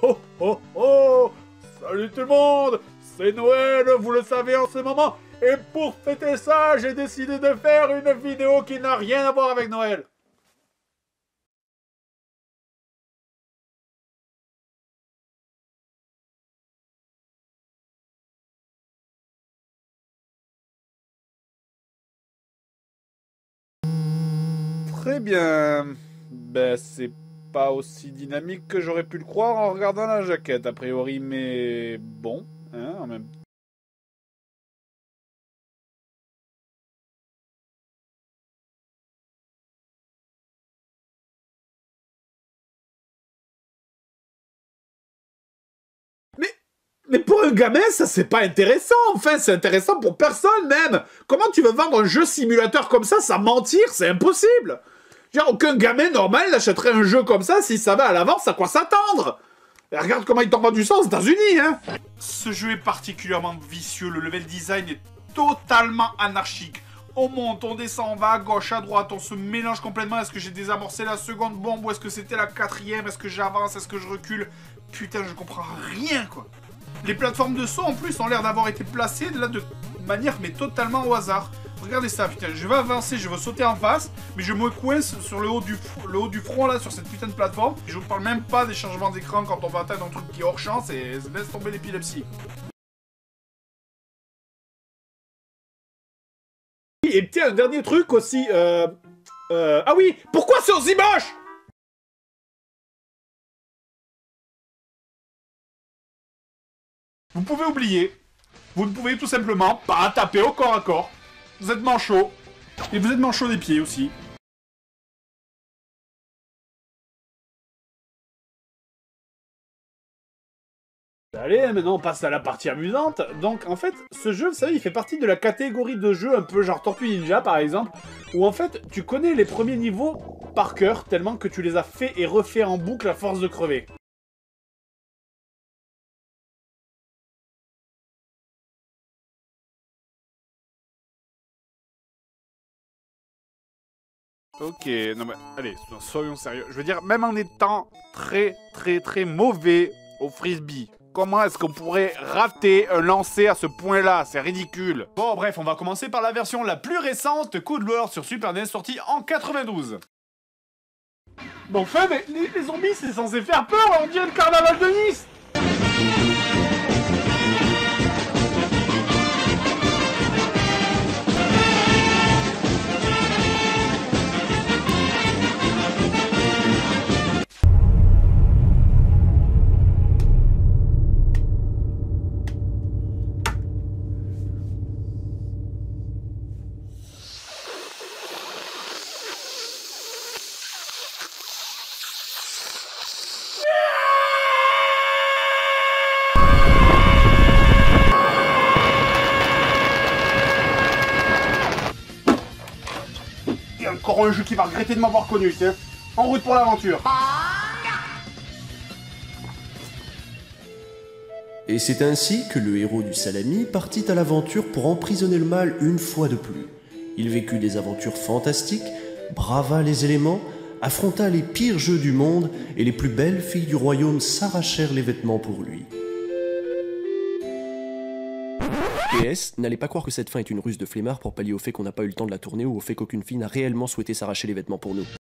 ho ho ho! Salut tout le monde! C'est Noël, vous le savez en ce moment. Et pour fêter ça, j'ai décidé de faire une vidéo qui n'a rien à voir avec Noël. Très bien. Ben, c'est pas aussi dynamique que j'aurais pu le croire en regardant la jaquette, a priori, mais bon, hein, en même temps. Mais pour un gamin, ça c'est pas intéressant, enfin, c'est intéressant pour personne même. Comment tu veux vendre un jeu simulateur comme ça sans mentir? C'est impossible. Genre, aucun gamin normal n'achèterait un jeu comme ça s'il savait à l'avance à quoi s'attendre. Et regarde comment ils t'ont vendu ça aux États-Unis, hein. Ce jeu est particulièrement vicieux, le level design est totalement anarchique. On monte, on descend, on va à gauche, à droite, on se mélange complètement. Est-ce que j'ai désamorcé la seconde bombe ou est-ce que c'était la quatrième? Est-ce que j'avance? Est-ce que je recule? Putain, je comprends rien, quoi. Les plateformes de saut, en plus, ont l'air d'avoir été placées là de manière mais totalement au hasard. Regardez ça, putain, je vais avancer, je veux sauter en face, mais je me coince sur le haut du front, là, sur cette putain de plateforme. Et je vous parle même pas des changements d'écran quand on va atteindre un truc qui est hors champ, c'est laisse tomber l'épilepsie. Et tiens, un dernier truc aussi, ah oui, pourquoi c'est aussi moche? Vous pouvez oublier. Vous ne pouvez tout simplement pas taper au corps à corps. Vous êtes manchot. Et vous êtes manchot des pieds aussi. Allez, maintenant on passe à la partie amusante. Donc en fait, ce jeu, vous savez, il fait partie de la catégorie de jeux un peu genre Tortue Ninja par exemple, où en fait, tu connais les premiers niveaux par cœur, tellement que tu les as fait et refait en boucle à force de crever. Ok, non mais allez, soyons sérieux. Je veux dire, même en étant très mauvais au frisbee, comment est-ce qu'on pourrait rater un lancer à ce point-là? C'est ridicule. Bon, bref, on va commencer par la version la plus récente, Code War sur Super NES, sortie en 92. Bon, enfin, mais les zombies, c'est censé faire peur, on dirait le carnaval de Nice. Il y a encore un jeu qui va regretter de m'avoir connu, tiens. En route pour l'aventure. Et c'est ainsi que le héros du Salami partit à l'aventure pour emprisonner le mal une fois de plus. Il vécut des aventures fantastiques, brava les éléments, affronta les pires jeux du monde et les plus belles filles du royaume s'arrachèrent les vêtements pour lui. PS, n'allez pas croire que cette fin est une ruse de flemmard pour pallier au fait qu'on n'a pas eu le temps de la tourner ou au fait qu'aucune fille n'a réellement souhaité s'arracher les vêtements pour nous.